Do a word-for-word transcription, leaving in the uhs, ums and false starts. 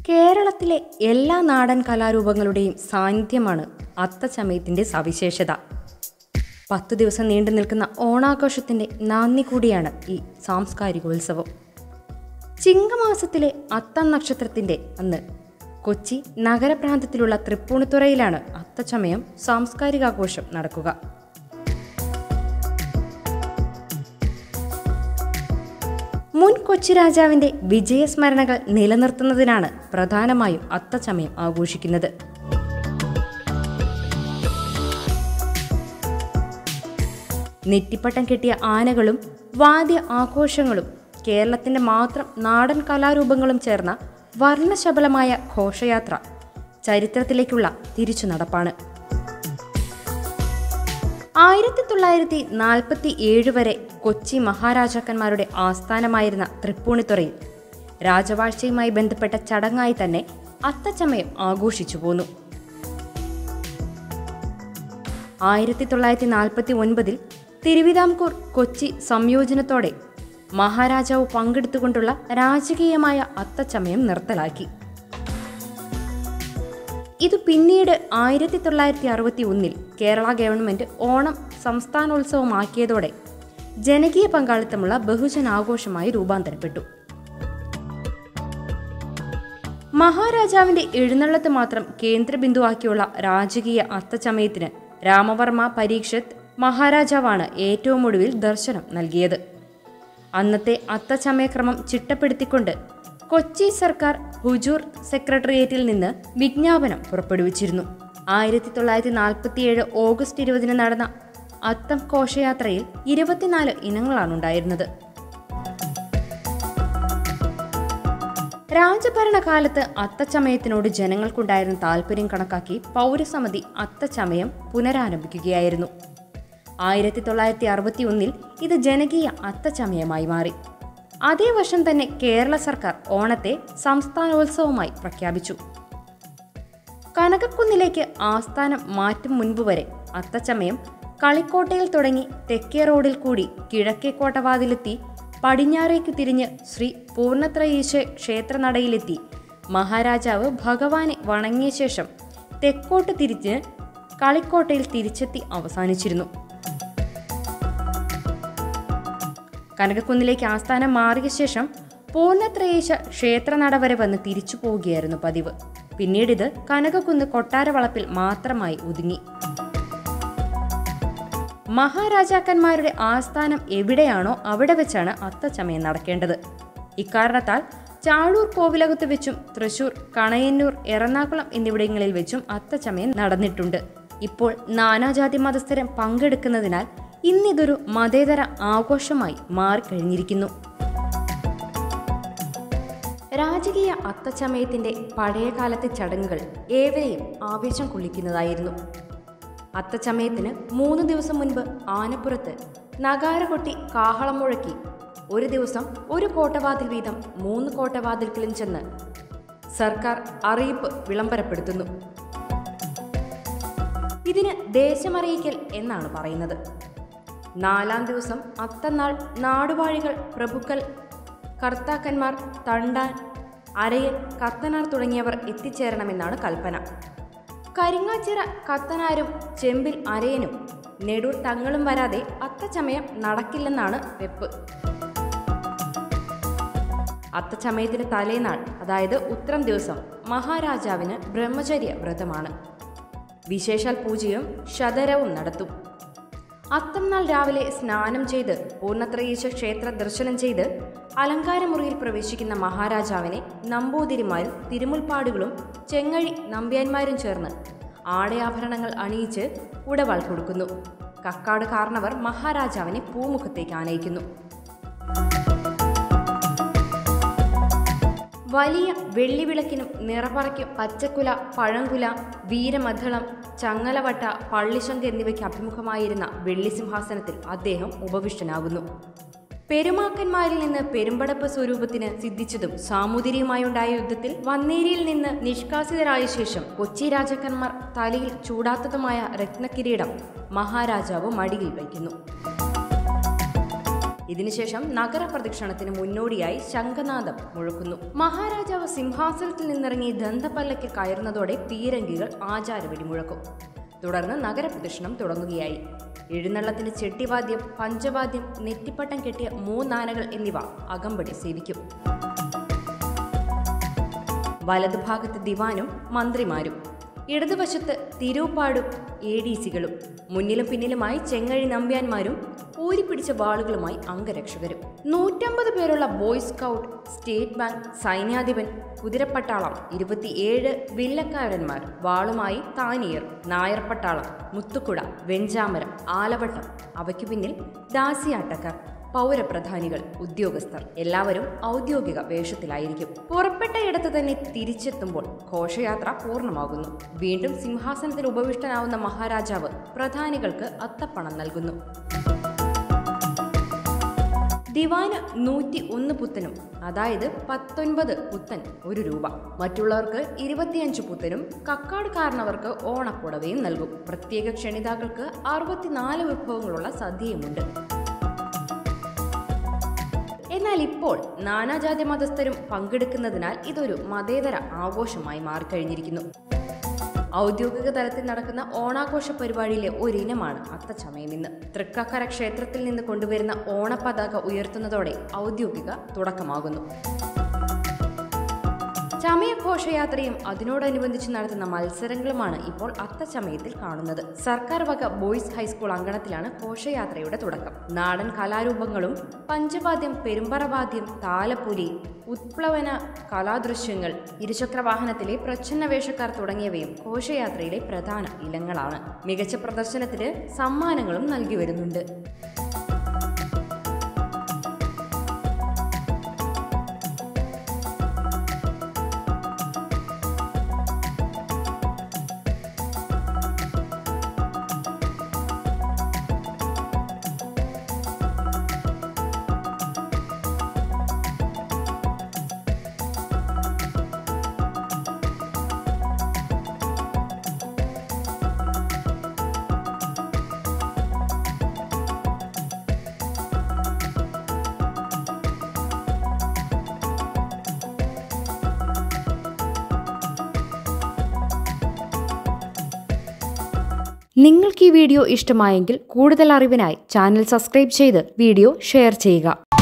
കേരളത്തിലെ എല്ലാ നാടൻ കലാരൂപങ്ങളുടെയും സാന്നിധ്യമാണ് അത്തച്ചമയത്തിൻ്റെ സവിശേഷത. പത്തു ദിവസം നീണ്ടു നിൽക്കുന്ന ഓണാഘോഷത്തിൻ്റെ നാന്ദി കൂടിയാണ് ഈ സാംസ്കാരികോത്സവം. ചിങ്ങമാസത്തിലെ അത്തം നക്ഷത്രത്തിൻ്റെ അന്ന് കൊച്ചി നഗരപ്രാന്തത്തിലുള്ള തൃപ്പൂണിത്തുറയിലാണ് അത്തച്ചമയം സാംസ്കാരികാഘോഷം നടക്കുക. മുൻ കൊച്ചി രാജാവിൻ്റെ വിജയസ്മരണകൾ നിലനിർത്തുന്നതിനാണ് പ്രധാനമായും അത്തച്ചമയം ആഘോഷിക്കുന്നത്. നെറ്റിപ്പട്ടം കെട്ടിയ ആനകളും വാദ്യ ആഘോഷങ്ങളും കേരളത്തിൻ്റെ മാത്രം നാടൻ കലാരൂപങ്ങളും ചേർന്ന വർണ്ണശബളമായ ഘോഷയാത്ര ചരിത്രത്തിലേക്കുള്ള തിരിച്ചുനടപ്പാണ്. ആയിരത്തി തൊള്ളായിരത്തി നാൽപ്പത്തി ഏഴ് വരെ കൊച്ചി മഹാരാജാക്കന്മാരുടെ ആസ്ഥാനമായിരുന്ന തൃപ്പൂണിത്തുറയിൽ രാജവാഴ്ചയുമായി ബന്ധപ്പെട്ട ചടങ്ങായി തന്നെ അത്തച്ചമയം ആഘോഷിച്ചു പോന്നു. ആയിരത്തി തൊള്ളായിരത്തി നാൽപ്പത്തി ഒൻപതിൽ തിരുവിതാംകൂർ കൊച്ചി സംയോജനത്തോടെ മഹാരാജാവ് പങ്കെടുത്തുകൊണ്ടുള്ള രാജകീയമായ അത്തച്ചമയം നിർത്തലാക്കി. ഇത് പിന്നീട് ആയിരത്തി തൊള്ളായിരത്തി അറുപത്തി ഒന്നിൽ കേരള ഗവൺമെന്റ് ഓണം സംസ്ഥാനോത്സവമാക്കിയതോടെ ജനകീയ പങ്കാളിത്തമുള്ള ബഹുജനാഘോഷമായി രൂപാന്തരപ്പെട്ടു. മഹാരാജാവിന്റെ എഴുന്നള്ളത്ത് മാത്രം കേന്ദ്രബിന്ദുവാക്കിയുള്ള രാജകീയ അത്തച്ചമയത്തിന് രാമവർമ്മ പരീക്ഷത്ത് മഹാരാജാവാണ് ഏറ്റവും ഒടുവിൽ ദർശനം നൽകിയത്. അന്നത്തെ അത്തച്ചമയക്രമം ചിട്ടപ്പെടുത്തിക്കൊണ്ട് കൊച്ചി സർക്കാർ ഹുജൂർ സെക്രട്ടേറിയറ്റിൽ നിന്ന് വിജ്ഞാപനം പുറപ്പെടുവിച്ചിരുന്നു. ആയിരത്തി തൊള്ളായിരത്തി നാൽപ്പത്തിയേഴ് ഓഗസ്റ്റ് ഇരുപതിന് നടന്ന അത്തം ഘോഷയാത്രയിൽ ഇരുപത്തിനാല് ഇനങ്ങളാണ് ഉണ്ടായിരുന്നത്. രാജഭരണകാലത്ത് അത്തച്ചമയത്തിനോട് ജനങ്ങൾക്കുണ്ടായിരുന്ന താല്പര്യം കണക്കാക്കി പൗരസമിതി അത്തച്ചമയം പുനരാരംഭിക്കുകയായിരുന്നു. ആയിരത്തി തൊള്ളായിരത്തി അറുപത്തി ഒന്നിൽ ഇത് ജനകീയ അത്തച്ചമയമായി മാറി. അതേ വർഷം തന്നെ കേരള സർക്കാർ ഓണത്തെ സംസ്ഥാനോത്സവമായി പ്രഖ്യാപിച്ചു. കനകക്കുന്നിലേക്ക് ആസ്ഥാനം മാറ്റും മുൻപ് വരെ അത്തച്ചമയം കളിക്കോട്ടയിൽ തുടങ്ങി തെക്കേ റോഡിൽ കൂടി കിഴക്കേ കോട്ടവാതിലെത്തി പടിഞ്ഞാറേക്ക് തിരിഞ്ഞ് ശ്രീ പൂർണ്ണത്രയീശ ക്ഷേത്രനടയിലെത്തി മഹാരാജാവ് ഭഗവാനെ വണങ്ങിയ ശേഷം തെക്കോട്ട് തിരിഞ്ഞ് കളിക്കോട്ടയിൽ തിരിച്ചെത്തി അവസാനിച്ചിരുന്നു. കനകക്കുന്നിലേക്ക് ആസ്ഥാനം മാറിയ ശേഷം പൂർണ്ണത്രയീശ ക്ഷേത്രനട വരെ വന്ന് തിരിച്ചു പോവുകയായിരുന്നു പതിവ്. പിന്നീട് ഇത് കനകക്കുന്ന് കൊട്ടാരവളപ്പിൽ മാത്രമായി ഒതുങ്ങി. മഹാരാജാക്കന്മാരുടെ ആസ്ഥാനം എവിടെയാണോ അവിടെ വെച്ചാണ് അത്തച്ചമയം നടക്കേണ്ടത്. ഇക്കാരണത്താൽ ചാഴൂർ കോവിലകത്ത് വെച്ചും തൃശൂർ, കണയന്നൂർ, എറണാകുളം എന്നിവിടങ്ങളിൽ വെച്ചും അത്തച്ചമയം നടന്നിട്ടുണ്ട്. ഇപ്പോൾ നാനാജാതി മതസ്ഥരും പങ്കെടുക്കുന്നതിനാൽ ഇന്നിതൊരു മതേതര ആഘോഷമായി മാറിക്കഴിഞ്ഞിരിക്കുന്നു. രാജകീയ അത്തച്ചമയത്തിൻ്റെ പഴയകാലത്തെ ചടങ്ങുകൾ ഏവരെയും ആവേശം കൊള്ളിക്കുന്നതായിരുന്നു. അത്തച്ചമയത്തിന് മൂന്ന് ദിവസം മുൻപ് ആനപ്പുറത്ത് നഗാര കൊട്ടി കാഹളം മുഴക്കി ഒരു ദിവസം ഒരു കോട്ടവാതിൽ വീതം മൂന്ന് കോട്ടവാതിൽക്കലും ചെന്ന് സർക്കാർ അറിയിപ്പ് വിളംബരപ്പെടുത്തുന്നു. ഇതിന് ദേശമറിയിക്കൽ എന്നാണ് പറയുന്നത്. നാലാം ദിവസം അത്തന്നാൾ നാടുവാഴികൾ, പ്രഭുക്കൾ, കർത്താക്കന്മാർ, തണ്ടാൻ, അരയൻ, കത്തനാർ തുടങ്ങിയവർ എത്തിച്ചേരണമെന്നാണ് കൽപ്പന. കരിങ്ങാച്ചിറ കത്തനാരും ചെമ്പിൽ അരയനും നെടൂർ തങ്ങളും വരാതെ അത്തച്ചമയം നടക്കില്ലെന്നാണ് വെപ്പ്. അത്തച്ചമയത്തിന് തലേനാൾ, അതായത് ഉത്രം ദിവസം, മഹാരാജാവിന് ബ്രഹ്മചര്യ വ്രതമാണ്. വിശേഷാൽ പൂജയും ശതരവും നടത്തും. അത്തം നാൾ രാവിലെ സ്നാനം ചെയ്ത് പൂർണ്ണത്രയീശ ക്ഷേത്ര ദർശനം ചെയ്ത് അലങ്കാരമുറിയിൽ പ്രവേശിക്കുന്ന മഹാരാജാവിനെ നമ്പൂതിരിമാരും തിരുമുൽപ്പാടുകളും ചെങ്ങഴി നമ്പ്യാന്മാരും ചേർന്ന് ആടയാഭരണങ്ങൾ അണിയിച്ച് ഉടവാൾ കൊടുക്കുന്നു. കക്കാട് കാർണവർ മഹാരാജാവിനെ പൂമുഖത്തേക്ക് ആനയിക്കുന്നു. വലിയ വെള്ളിവിളക്കിനും നിറപറയ്ക്കും പച്ചക്കുല, പഴങ്കുല, വീരമദ്ദളം, ചങ്ങലവട്ട, പള്ളിശങ്ക് എന്നിവയ്ക്ക് അഭിമുഖമായിരുന്ന വെള്ളിസിംഹാസനത്തിൽ അദ്ദേഹം ഉപവിഷ്ടനാകുന്നു. പെരുമാക്കന്മാരിൽ നിന്ന് പെരുമ്പടപ്പ് സ്വരൂപത്തിന് സിദ്ധിച്ചതും സാമൂതിരിയുമായുണ്ടായ യുദ്ധത്തിൽ വന്നേരിയിൽ നിന്ന് നിഷ്കാസിതരായ ശേഷം കൊച്ചി രാജാക്കന്മാർ തലയിൽ ചൂടാത്തതുമായ രത്നക്കിരീടം മഹാരാജാവ് മടിയിൽ വയ്ക്കുന്നു. ഇതിനുശേഷം നഗരപ്രദക്ഷിണത്തിന് മുന്നോടിയായി ശംഖനാദം മുഴക്കുന്നു. മഹാരാജാവ് സിംഹാസനത്തിൽ നിന്നിറങ്ങി ദന്തപല്ലക്കിൽ കയറുന്നതോടെ പീരങ്കികൾ ആചാരവെടി മുഴക്കും. തുടർന്ന് നഗരപ്രദക്ഷിണം തുടങ്ങുകയായി. എഴുന്നള്ളത്തിന് ചെട്ടിവാദ്യം, പഞ്ചവാദ്യം, നെറ്റിപ്പട്ടം കെട്ടിയ മൂന്നാനകൾ എന്നിവ അകമ്പടി സേവിക്കും. വലതുഭാഗത്ത് ദിവാനും മന്ത്രിമാരും, ഇടതുവശത്ത് തിരുപ്പാടും എ ഡി സികളും, മുന്നിലും പിന്നിലുമായി ചെങ്ങഴി നമ്പ്യാന്മാരും ഊരിപ്പിടിച്ച വാളുകളുമായി അംഗരക്ഷകരും. നൂറ്റമ്പത് പേരുള്ള ബോയ് സ്കൗട്ട്, സ്റ്റേറ്റ് ബാങ്ക്, സൈന്യാധിപൻ, കുതിരപ്പട്ടാളം, ഇരുപത്തിയേഴ് വില്ലക്കാരന്മാർ, വാളുമായി താനിയർ, നായർ പട്ടാളം, മുത്തുക്കുട, വെഞ്ചാമരം, ആലവട്ടം, അവയ്ക്കു പിന്നിൽ ദാസിയാട്ടക്കാർ, പൗരപ്രധാനികൾ, ഉദ്യോഗസ്ഥർ എല്ലാവരും ഔദ്യോഗിക വേഷത്തിലായിരിക്കും. പുറപ്പെട്ട ഇടത്ത് തന്നെ തിരിച്ചെത്തുമ്പോൾ ഘോഷയാത്ര പൂർണ്ണമാകുന്നു. വീണ്ടും സിംഹാസനത്തിൽ ഉപവിഷ്ടനാവുന്ന മഹാരാജാവ് പ്രധാനികൾക്ക് അത്തപ്പണം നൽകുന്നു. ദിവാന് നൂറ്റി ഒന്ന് പുത്തനും, അതായത് പത്തൊൻപത് പുത്തൻ ഒരു രൂപ. മറ്റുള്ളവർക്ക് ഇരുപത്തിയഞ്ച് പുത്തനും കക്കാട് കാരണവർക്ക് ഓണപ്പുടവയും നൽകും. പ്രത്യേക ക്ഷണിതാക്കൾക്ക് അറുപത്തിനാല് വിഭവങ്ങളുള്ള സദ്യയുമുണ്ട്. എന്നാൽ ഇപ്പോൾ നാനാജാതി മതസ്ഥരും പങ്കെടുക്കുന്നതിനാൽ ഇതൊരു മതേതര ആഘോഷമായി മാറിക്കഴിഞ്ഞിരിക്കുന്നു. ഔദ്യോഗിക തലത്തിൽ നടക്കുന്ന ഓണാഘോഷ പരിപാടിയിലെ ഒരിനമാണ് അത്തച്ചമയം. ഇന്ന് തൃക്കക്കര ക്ഷേത്രത്തിൽ നിന്ന് കൊണ്ടുവരുന്ന ഓണപ്പതാക ഉയർത്തുന്നതോടെ ഔദ്യോഗിക തുടക്കമാകുന്നു. ചമയ ഘോഷയാത്രയും അതിനോടനുബന്ധിച്ച് നടത്തുന്ന മത്സരങ്ങളുമാണ് ഇപ്പോൾ അത്തച്ചമയത്തിൽ കാണുന്നത്. സർക്കാർ വക ബോയ്സ് ഹൈസ്കൂൾ അങ്കണത്തിലാണ് ഘോഷയാത്രയുടെ തുടക്കം. നാടൻ കലാരൂപങ്ങളും പഞ്ചവാദ്യം, പെരുമ്പറവാദ്യം, താലപ്പൊലി, ഉത്പ്ലവന കലാദൃശ്യങ്ങൾ, ഇരുചക്രവാഹനത്തിലെ പ്രച്ഛന്ന വേഷക്കാർ തുടങ്ങിയവയും ഘോഷയാത്രയിലെ പ്രധാന ഇനങ്ങളാണ്. മികച്ച പ്രദർശനത്തിന് സമ്മാനങ്ങളും നൽകി വരുന്നുണ്ട്. നിങ്ങൾക്ക് ഈ വീഡിയോ ഇഷ്ടമായെങ്കിൽ കൂടുതൽ അറിവിനായി ചാനൽ സബ്സ്ക്രൈബ് ചെയ്ത് വീഡിയോ ഷെയർ ചെയ്യുക.